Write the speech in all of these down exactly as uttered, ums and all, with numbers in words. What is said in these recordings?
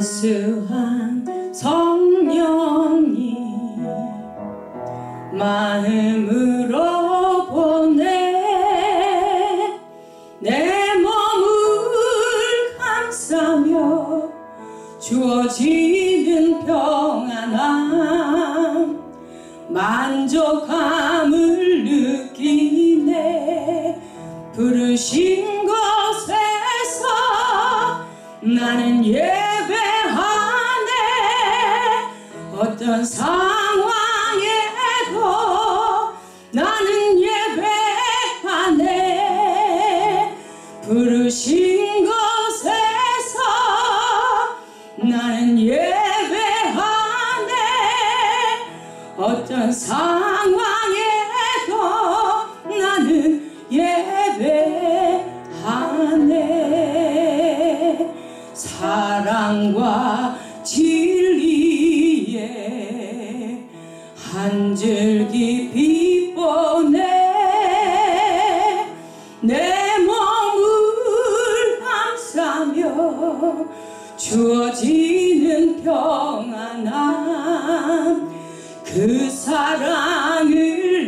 안수한 성령님 마음으로 보내 내 몸을 감싸며 주어지는 평안함 만족함을 느끼네. 부르신 곳에서 나는 예배하네. 어떤 상황에도 나는 예배하네. 부르신 곳에서 나는 예배하네. 어떤 상황에도 나는 예배하네. 사랑과 진리에 한 줄기 빛보내 내 몸을 감싸며 주어지는 평안함 그 사랑을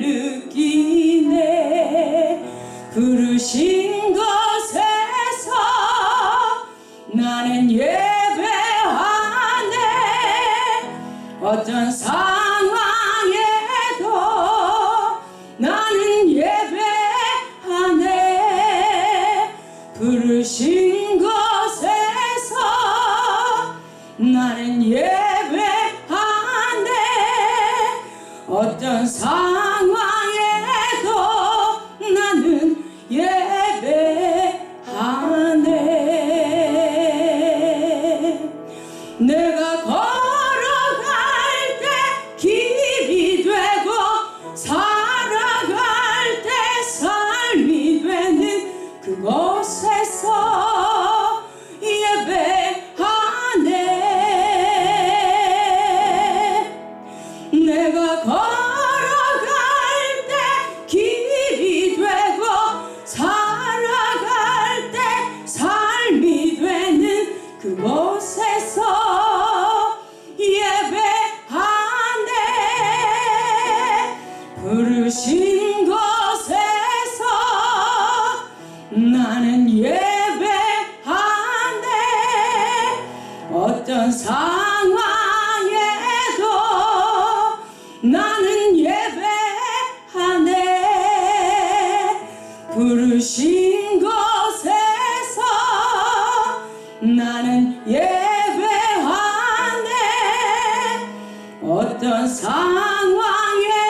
느끼네. 부르신 곳에서 나는 예배하네. 어떤 상황에도 나는 예배하네. 부르신 곳에서 나는 예배하네. 어떤 상황에도 나는 예배하네. 내가 걸어갈 때 길이 되고 살아갈 때 삶이 되는 그곳에서 예배하네. 내가 걸어갈 때 길이 되고 살아갈 때 삶이 되는 그곳에서 예배하네. 부르신 곳에서 나는 예배하네. 어떤 상황에도 나는 예배하네. 부르신 곳에서 나는 예배하네. 어떤 상황에